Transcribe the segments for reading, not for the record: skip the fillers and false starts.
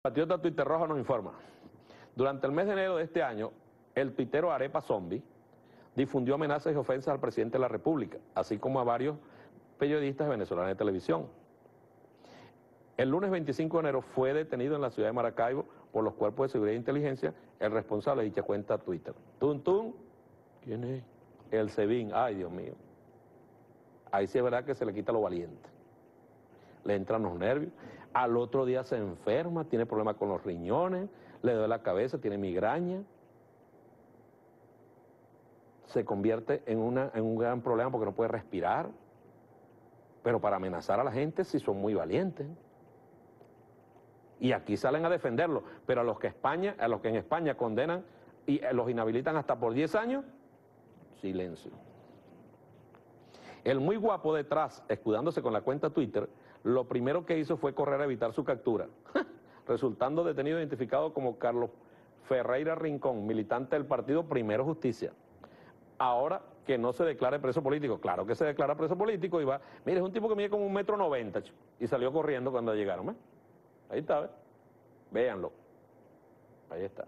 Patriota Twitter Rojo nos informa. Durante el mes de enero de este año, el tuitero Arepa Zombie difundió amenazas y ofensas al presidente de la República, así como a varios periodistas venezolanos de televisión. El lunes 25 de enero fue detenido en la ciudad de Maracaibo por los cuerpos de seguridad e inteligencia el responsable de dicha cuenta Twitter. Tun, ¿quién es? El SEBIN, ay Dios mío. Ahí sí es verdad que se le quita lo valiente. Le entran los nervios, al otro día se enferma, tiene problemas con los riñones, le duele la cabeza, tiene migraña. Se convierte en un gran problema porque no puede respirar. Pero para amenazar a la gente sí son muy valientes. Y aquí salen a defenderlo, pero a los que en España condenan y los inhabilitan hasta por 10 años, silencio. El muy guapo detrás, escudándose con la cuenta Twitter, lo primero que hizo fue correr a evitar su captura, resultando detenido identificado como Carlos Ferreira Rincón, militante del partido Primero Justicia. Ahora que no se declare preso político, claro que se declara preso político y va, mire, es un tipo que mide como 1,90 m, y salió corriendo cuando llegaron, ¿eh? Ahí está, ¿ves? Véanlo. Ahí está.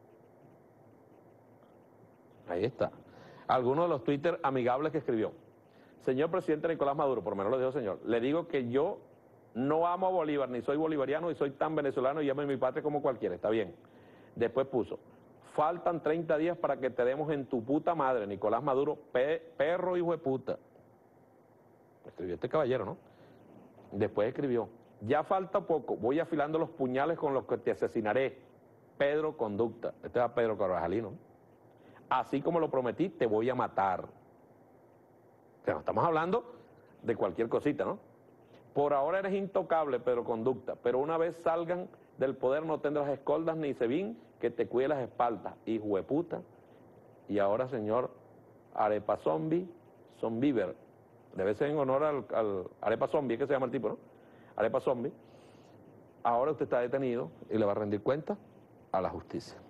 Ahí está. Algunos de los Twitter amigables que escribió. Señor presidente Nicolás Maduro, por lo menos lo dijo señor, le digo que yo no amo a Bolívar, ni soy bolivariano, y soy tan venezolano y amo a mi patria como cualquiera, está bien. Después puso, faltan 30 días para que te demos en tu puta madre, Nicolás Maduro, perro hijo de puta. Escribió este caballero, ¿no? Después escribió, ya falta poco, voy afilando los puñales con los que te asesinaré, Pedro Conducta. Este es Pedro Carvajalino. Así como lo prometí, te voy a matar. O sea, no estamos hablando de cualquier cosita, ¿no? Por ahora eres intocable, Pedro Conducta, pero una vez salgan del poder no tendrás escoltas ni SEBIN que te cuide las espaldas, hijo de puta. Y ahora, señor Arepa Zombie, Zombiver, debe ser en honor al Arepa Zombie, que se llama el tipo, ¿no? Arepa Zombie. Ahora usted está detenido y le va a rendir cuenta a la justicia.